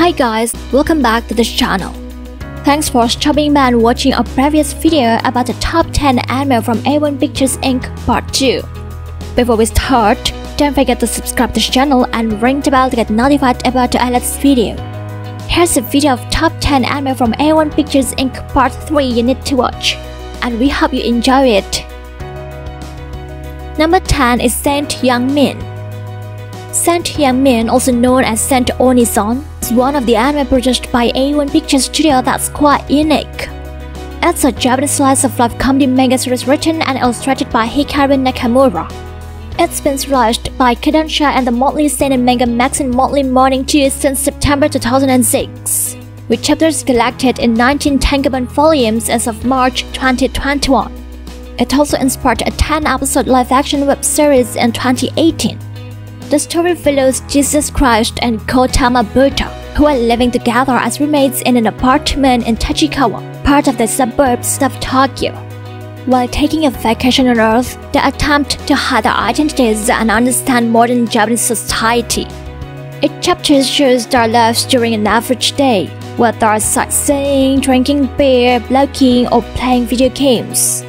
Hi guys, welcome back to this channel. Thanks for stopping by and watching our previous video about the top 10 anime from A1 Pictures Inc. Part 2. Before we start, don't forget to subscribe to this channel and ring the bell to get notified about the latest video. Here's a video of top 10 anime from A1 Pictures Inc. Part 3 you need to watch, and we hope you enjoy it. Number 10 is Saint Young Min. Saint Young Min, also known as Saint Onison, is one of the anime produced by A1 Pictures Studio that's quite unique. It's a Japanese slice of life comedy manga series written and illustrated by Hikaru Nakamura. It's been released by Kodansha and the monthly seinen manga magazine Monthly Morning 2 since September 2006, with chapters collected in 19 tankobon volumes as of March 2021. It also inspired a 10-episode live-action web series in 2018. The story follows Jesus Christ and Kotama Buta, who are living together as roommates in an apartment in Tachikawa, part of the suburbs of Tokyo. While taking a vacation on Earth, they attempt to hide their identities and understand modern Japanese society. Each chapter shows their lives during an average day, whether sightseeing, drinking beer, blogging, or playing video games.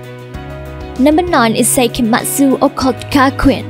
Number 9 is Seikimatsu Occult Gakuen.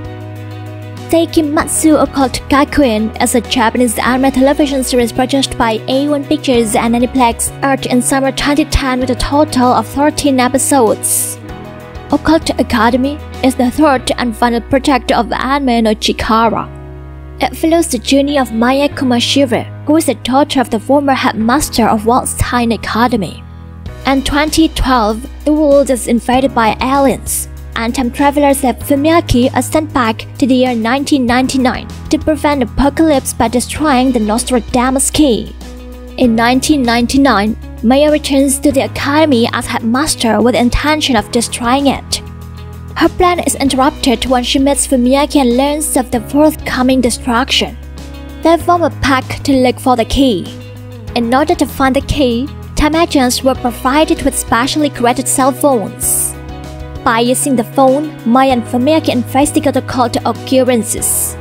Seikimatsu Occult Gakuen is a Japanese anime television series produced by A1 Pictures and Aniplex, aired in summer 2010 with a total of 13 episodes. Occult Academy is the third and final project of Anime no Chikara. It follows the journey of Maya Kumashiro, who is the daughter of the former headmaster of Waldstein Academy. In 2012, the world is invaded by aliens, and time travelers like Fumiaki are sent back to the year 1999 to prevent apocalypse by destroying the Nostradamus key. In 1999, Maya returns to the academy as headmaster with the intention of destroying it. Her plan is interrupted when she meets Fumiaki and learns of the forthcoming destruction. They form a pact to look for the key. In order to find the key, time agents were provided with specially created cell phones. By using the phone, Maya and Fumiaki investigate occult occurrences.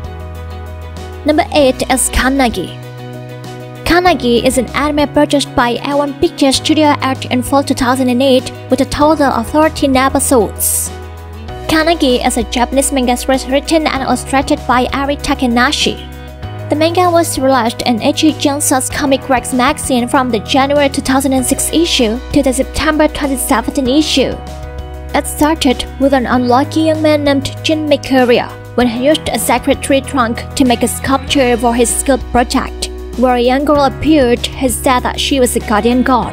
Number 8 is Kannagi. Kannagi is an anime produced by A1 Pictures Studio, aired in fall 2008 with a total of 13 episodes. Kannagi is a Japanese manga series written and illustrated by Ari Takanashi. The manga was released in Ichi Jansa's Comic Rex magazine from the January 2006 issue to the September 2017 issue. It started with an unlucky young man named Jin Mikuria when he used a sacred tree trunk to make a sculpture for his skill project. Where a young girl appeared, he said that she was a guardian god.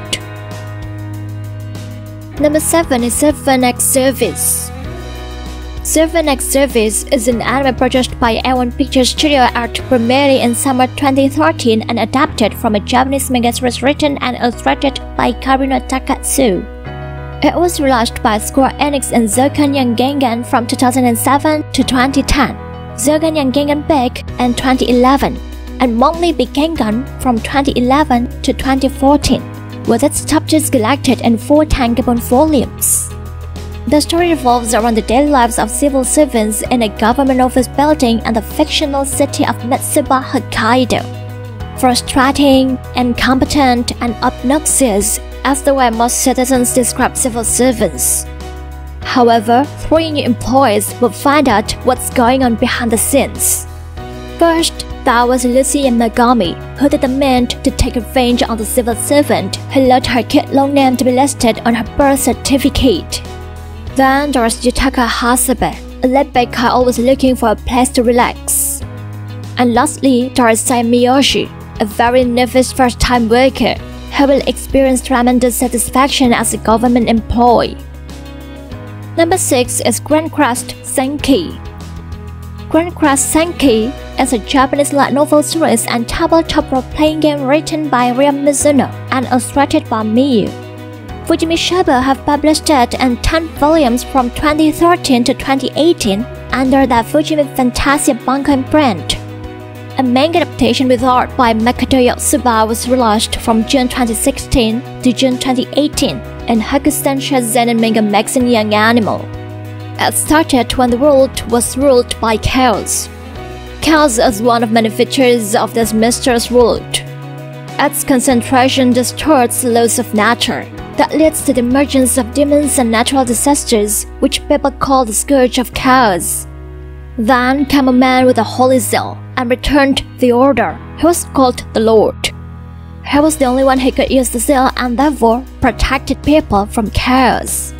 Number 7 is Servant X Service. Servant X Service is an anime produced by A1 Pictures Studio, aired primarily in summer 2013 and adapted from a Japanese manga series written and illustrated by Karino Takatsu. It was released by Square Enix and Zoukanyan Gengan from 2007 to 2010, Zoukanyan Gengan Big in 2011, and Monthly Big Gengan from 2011 to 2014, with its chapters collected in 4 tankobon volumes. The story revolves around the daily lives of civil servants in a government office building in the fictional city of Mitsuba, Hokkaido. Frustrating, incompetent, and obnoxious as the way most citizens describe civil servants. However, 3 new employees will find out what's going on behind the scenes. First, there was Lucy Yamagami, who determined to take revenge on the civil servant who let her kid long name to be listed on her birth certificate. Then there was Yutaka Hasebe, a late baker always looking for a place to relax. And lastly, there is Sai Miyoshi, a very nervous first-time worker who will experience tremendous satisfaction as a government employee. Number 6 is Grand Crest Senki. Grand Crest Senki is a Japanese light novel series and tabletop role-playing game written by Ria Mizuno and illustrated by Miyu. Fujimi Shabo have published it in 10 volumes from 2013 to 2018 under the Fujimi Fantasia Banco imprint. A manga adaptation with art by Makoto Yotsuba was released from June 2016 to June 2018 in Hakusensha Seinen manga magazine Young Animal. It started when the world was ruled by chaos. Chaos is one of many features of this mysterious world. Its concentration distorts laws of nature that leads to the emergence of demons and natural disasters, which people call the scourge of chaos. Then came a man with a holy zeal and returned the order. He was called the Lord. He was the only one who could use the zeal and therefore protected people from chaos.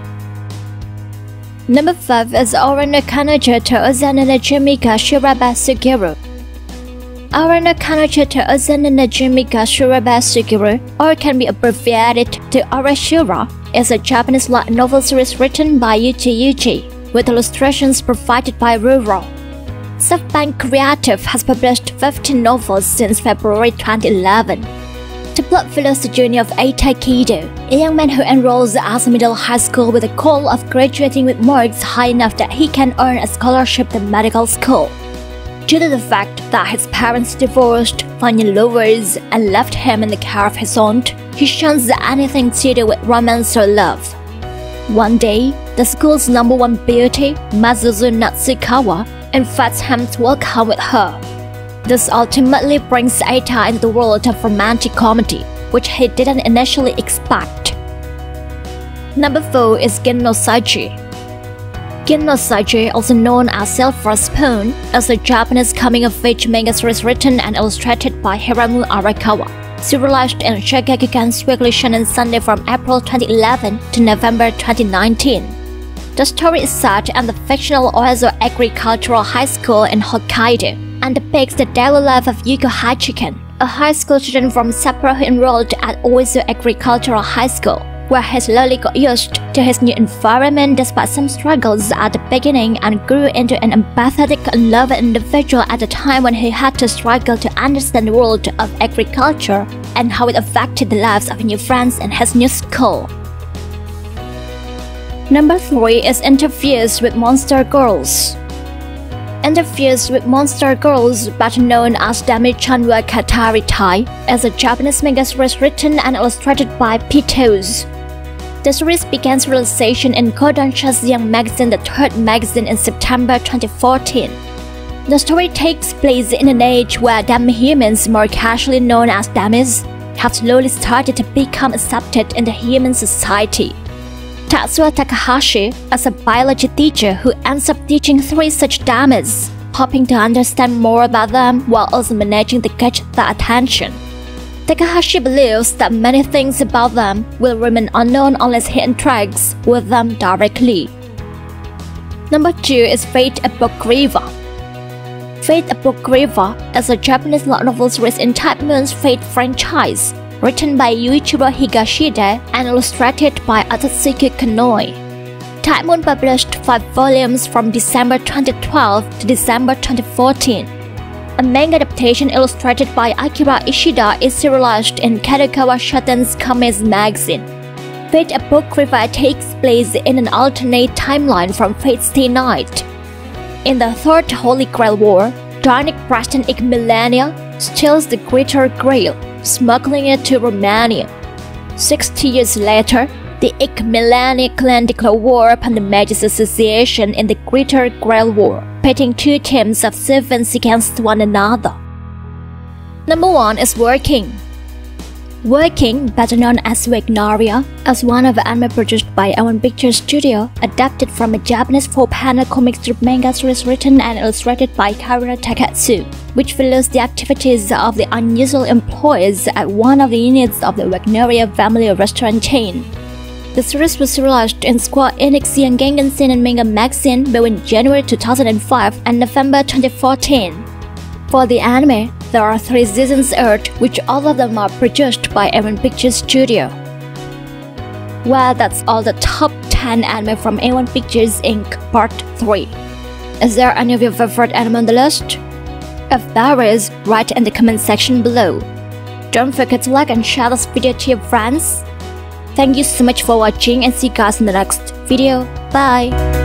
Number 5 is Ora no Kanojo to Ozan no Jimika Shuraba Suguru. Ora no Kanojo to Ozan no Jimika Shuraba Suguru, or can be abbreviated to Orashura, is a Japanese light novel series written by Yuji Yuji, with illustrations provided by Ruro. SoftBank Creative has published 15 novels since February 2011. The plot follows the journey of Eita Kido, a young man who enrolls at middle high school with the goal of graduating with marks high enough that he can earn a scholarship to medical school. Due to the fact that his parents divorced, finding lovers, and left him in the care of his aunt, he shuns anything to do with romance or love. One day, the school's #1 beauty, Mazuzu Natsukawa, invites him to walk home with her. This ultimately brings Eita into the world of romantic comedy, which he didn't initially expect. Number 4 is Gin no Saiji. Gin no Saiji, also known as Silver Spoon, is a Japanese coming-of-age manga series written and illustrated by Hiramu Arakawa, serialized in Shokugekken's Weekly Shonen Sunday from April 2011 to November 2019. The story is set in the fictional Oizo Agricultural High School in Hokkaido and depicts the daily life of Yuko Hachiken, a high school student from Sapporo who enrolled at Oizo Agricultural High School, where he slowly got used to his new environment despite some struggles at the beginning and grew into an empathetic and loving individual at a time when he had to struggle to understand the world of agriculture and how it affected the lives of new friends in his new school. Number 3 is Interviews with Monster Girls. Interviews with Monster Girls, better known as Dami-chan wa Katari Tai, is a Japanese manga series written and illustrated by Pitos. The series began realization in Kodansha's Young Magazine, the third magazine, in September 2014. The story takes place in an age where demi-humans, more casually known as dummies, have slowly started to become accepted in the human society. Tatsuya Takahashi is a biology teacher who ends up teaching 3 such dummies, hoping to understand more about them while also managing to catch their attention. Takahashi believes that many things about them will remain unknown unless he interacts with them directly. Number 2 is Fate Apocrypha. Fate Apocrypha is a Japanese light novel series in Type Moon's Fate franchise, written by Yuichiro Higashida and illustrated by Atsuki Kanoi. Type Moon published 5 volumes from December 2012 to December 2014. A manga adaptation illustrated by Akira Ishida is serialized in Kadokawa Shoten's Comics magazine. Fate Apocrypha takes place in an alternate timeline from Fate's Stay Night. In the Third Holy Grail War, Darnik Preston Millennia steals the Greater Grail, smuggling it to Romania. 60 years later, the Millennia clan declare war upon the Magus Association in the Greater Grail War, pitting 2 teams of servants against one another. Number 1 is Working. Working, better known as Wagnaria, is one of the anime produced by A1 Pictures Studio, adapted from a Japanese 4-panel comic strip manga series written and illustrated by Karuna Takatsu, which follows the activities of the unusual employees at one of the units of the Wagnaria family restaurant chain. The series was serialized in Square Enix Young Gengan Seinen Manga magazine between January 2005 and November 2014. For the anime, there are 3 seasons aired, which all of them are produced by A1 Pictures Studio. Well, that's all the top 10 anime from A1 Pictures Inc. Part 3. Is there any of your favorite anime on the list? If there is, write in the comment section below. Don't forget to like and share this video to your friends. Thank you so much for watching and see you guys in the next video. Bye!